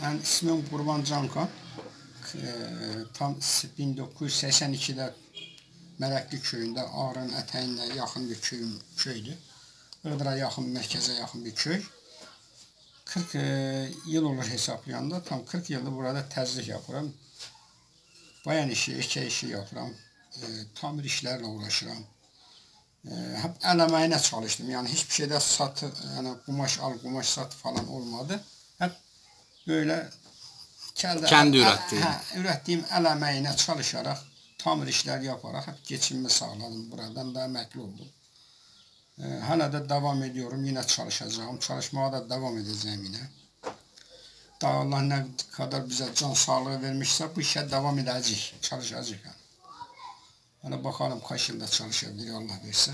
Ben ismim Qurban Cankan. Tam 1982'də Mərəkli köyündə Ağrı'nın ətəyində yaxın bir köydür. Iğdıra yaxın, mərkəzə yaxın bir köy. 40 yıl olur hesaplayanda. Tam 40 yıldır burada təzlik yapıram. Bayan işi, erkek işi yapıram. Tamir işlerle uğraşıram. Hep el emeğine çalıştım. Yani hiçbir şeyde satı, yani kumaş al, kumaş sat falan olmadı. Hep böyle kendi ürettiğim el emeğine çalışarak, tamir işler yaparak hep geçimimi sağladım. Buradan da emekli oldum. Hala da devam ediyorum. Yine çalışacağım. Çalışmaya da devam edeceğim yine. Daha Allah ne kadar bize can sağlığı vermişse bu işe devam edecek. Çalışacak yani. Hani bakalım kaç yılda çalışabilir Allah verse.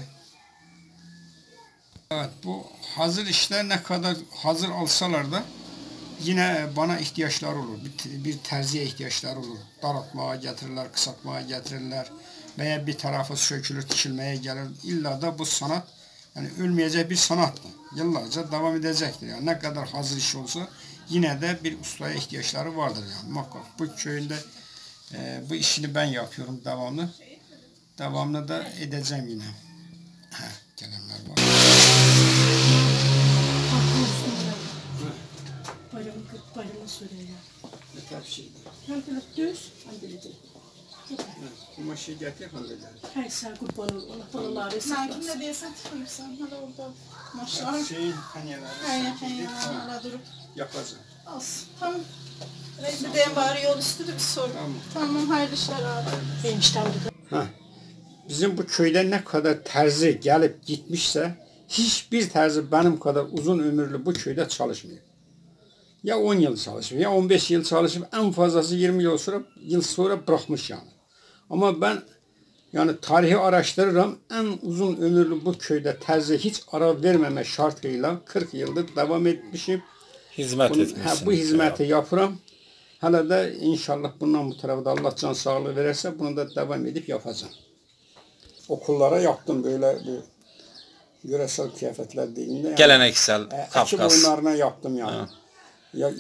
Evet, bu hazır işler ne kadar hazır alsalar da yine bana ihtiyaçlar olur. Bir terziye ihtiyaçlar olur. Daraltmaya getirirler, kısaltmaya getirirler. Veya bir tarafı sökülür, dikilmeye gelir. İlla da bu sanat yani ölmeyecek bir sanattır. Yıllarca devam edecektir. Yani ne kadar hazır iş olsa yine de bir ustaya ihtiyaçları vardır yani. Muhakkak bu köyünde bu işini ben yapıyorum devamlı. Devamlı da edeceğim yine. Gelenler var. Bayramı söyleyin. Yeter bir şeydir. Halkılık düz, halledecek. Kumaşı getir halleder. Her sen kurban ol, Allah balaları Sanki saklasın. ne diye satıyorsan, hala orada maşallah. Şeyin panyeleri. Hala durup. Yapacağım. Olsun, tamam. Bir de bari yol üstüdür bir sorun. Tamam, hayırlı işler abi. Benim işten burada. Bizim bu köyde ne kadar terzi gelip gitmişse hiçbir terzi benim kadar uzun ömürlü bu köyde çalışmıyor. Ya 10 yıl çalışıp ya 15 yıl çalışıp en fazlası 20 yıl sonra bırakmış yani. Ama ben yani tarihi araştırırım, en uzun ömürlü bu köyde terzi hiç ara vermeme şartıyla 40 yıldır devam etmişim. Hizmet etmişsin. Bu hizmeti yapıram. Hala da inşallah bundan bu tarafta Allah can sağlığı verirse bunu da devam edip yapacağım. Okullara yaptım böyle bir yöresel kıyafetler dediğinde. Yani, geleneksel Kafkas. Ekip oyunlarına yaptım yani. Ya,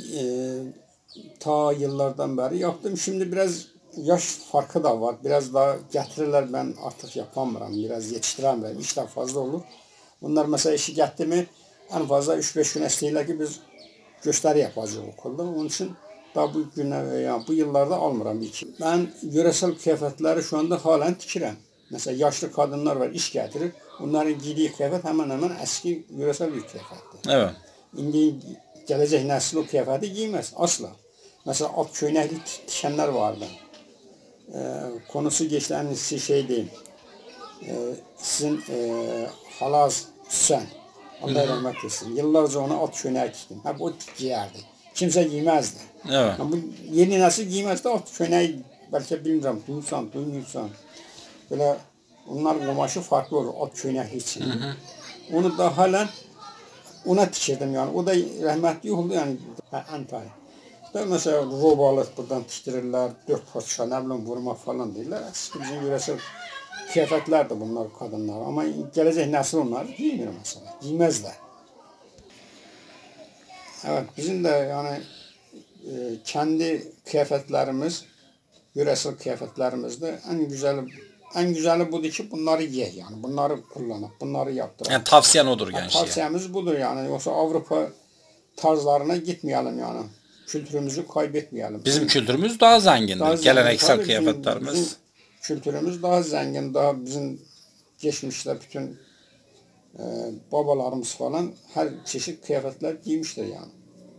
ta yıllardan beri yaptım. Şimdi biraz yaş farkı da var. Biraz daha getirirler, ben artık yapamıyorum. Biraz yetiştiremiyorum. İşler fazla olur. Bunlar mesela işi getti mi en fazla 3-5 gün estiyle ki biz gösteri yapacağız okulda. Onun için daha bu günler yani bu yıllarda almıram ilk. Ben yöresel kıyafetleri şu anda halen dikirəm. Mesela yaşlı kadınlar var, iş getirir. Onların giydiği kıyafet hemen hemen eski yöresel bir kıyafettir. Evet. İndi gelecek nesil o kıyafeti giymez asla. Mesela at köynekli dikenler vardı. Konusu geçti en iyisi şey değil. Sizin halaz Hüseyin. Allah rahmet etsin. Yıllarca ona at köyneği diktim. Hep o giyerdi. Kimse giymezdi. Evet. Yani bu yeni nesil giymezdi. At köyneği belki bilmiyorum. Duymuyorsan. Böyle onlar kumaşı farklı olur. At köyneği için. Onu da halen ona dikirdim yani. O da rahmetli oldu yani. Antalya. Da mesela robalık buradan diktirirler. 4 parça ne bileyim vurma falan değiller. Bizim yöresel kıyafetler de bunlar kadınlar. Ama gelecek nesil onlar giymiyor mesela. Giymezler. Evet bizim de yani kendi kıyafetlerimiz, yöresel kıyafetlerimizde en güzeli budur ki bunları ye yani. Bunları kullanıp, bunları yaptıralım. Yani tavsiyen odur gençliğe. Tavsiyemiz budur yani. Yoksa Avrupa tarzlarına gitmeyelim yani. Kültürümüzü kaybetmeyelim. Bizim kültürümüz daha zengindir. Daha zengin. Geleneksel Tabii kıyafetlerimiz. bizim kültürümüz daha zengin. Daha bizim geçmişte bütün babalarımız falan her çeşit kıyafetler giymiştir yani.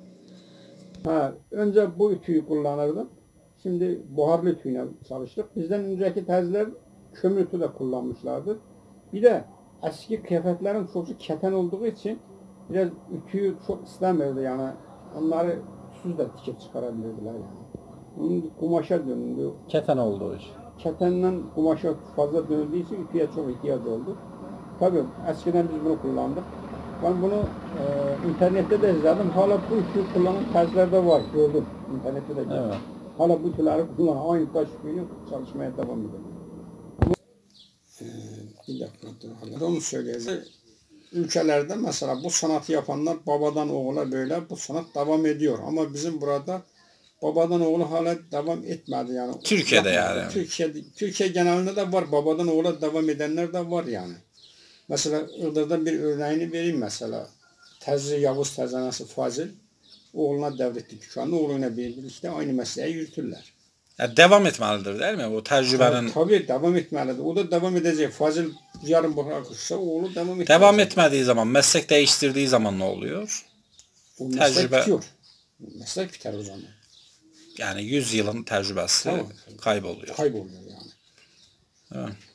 Önce bu ütüyü kullanırdım. Şimdi buharlı ütüyle çalıştık. Bizden önceki terziler kömür ütü de kullanmışlardı. Bir de eski kıyafetlerin çoğu keten olduğu için biraz ütüyü çok istemiyordu yani. Onları ütüsüz de dikip çıkarabilirdiler yani. Onun kumaşa döndü. Keten oldu o iş. Ketenden kumaşa fazla döndüğü için ütüye çok ihtiyaç oldu. Tabii eskiden biz bunu kullandık. Ben bunu internette de izledim. Hala bu ütüyü kullanan terzilerde var. Gördüm. İnternette de gördüm. Evet. Hala bu ütüleri kullanan aynı taş ütüyle çalışmaya devam ediyor. Bir dakika dur. Onu söyleyeceğim. ülkelerde mesela bu sanatı yapanlar babadan oğula böyle bu sanat devam ediyor. Ama bizim burada babadan oğula hala devam etmedi yani. Türkiye'de yani. Türkiye genelinde de var. Babadan oğula devam edenler de var yani. Mesela Iğdır'da bir örneğini vereyim mesela. Təzri Yavuz Təzənəsi Fazil oğluna devretti dükkanı. Oğluyla birlikte aynı mesleği yürütürler. Yani devam etmelidir değil mi? O tecrübenin... Tabii devam etmelidir. O da devam edecek. Fazil yarın bırakırsa oğlu devam edecek. Devam etmediği zaman, meslek değiştirdiği zaman ne oluyor? O meslek Tecrübe... bitiyor. Meslek biter o zaman. Yani 100 yılın tecrübesi Tamam. kayboluyor. Kayboluyor yani. Evet.